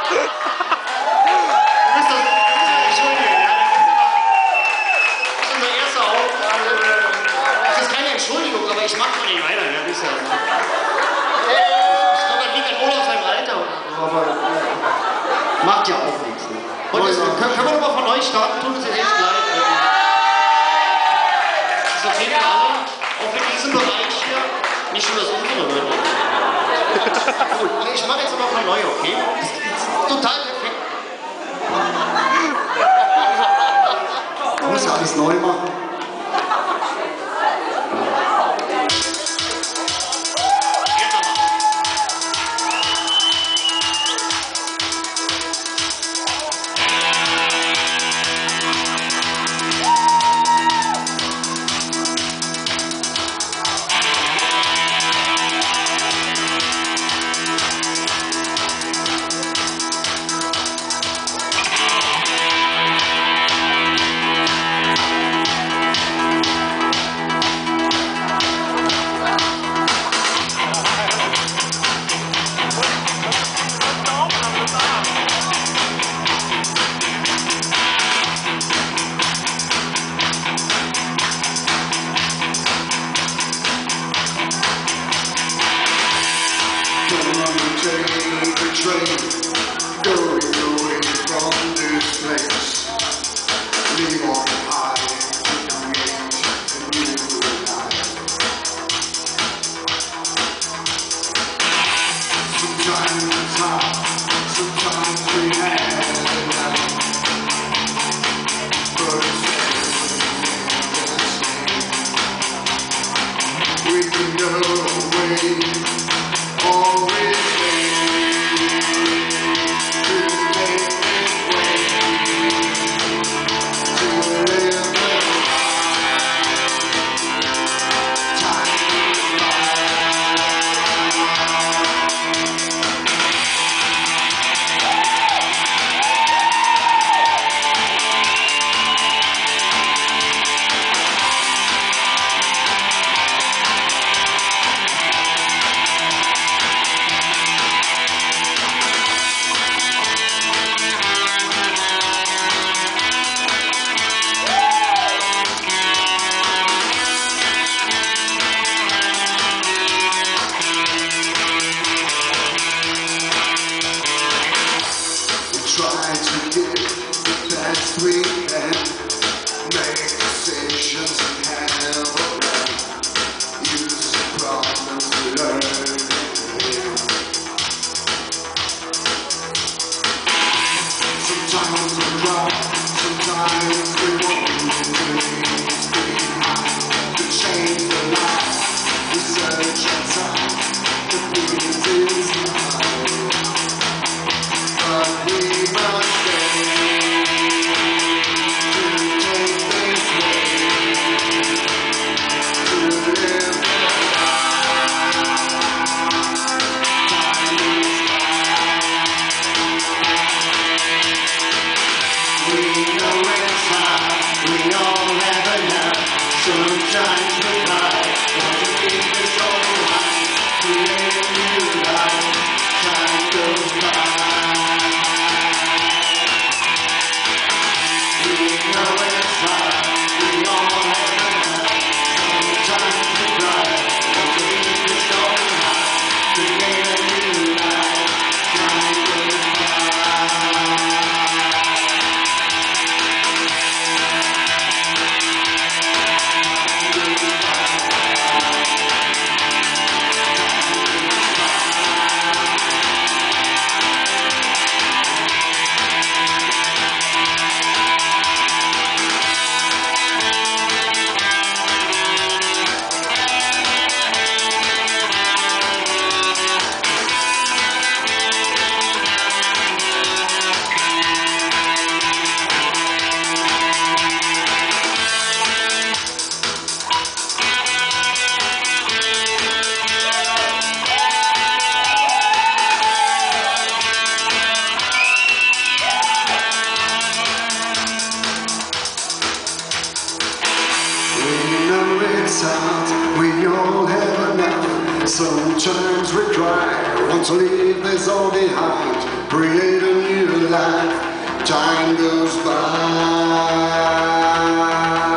entschuldigen, ja, das ist unser erster Auftrag. Das ist keine Entschuldigung, aber ich mach von Ihnen weiter, ja, wisst ihr. Ich glaube, das liegt an Olaf seinem Alter oder so, aber macht ja auch nichts. Ne? Und können wir nochmal von euch starten, tut uns jetzt echt leid. Das ist auf jeden Fall alle, auch in diesem Bereich hier, nicht schon das unsere wird. Gut, ich mache jetzt aber von neu, okay? Das ist total perfekt. Man muss ja alles neu machen. Sometimes we cry, want to leave this all behind, create a life, time goes by.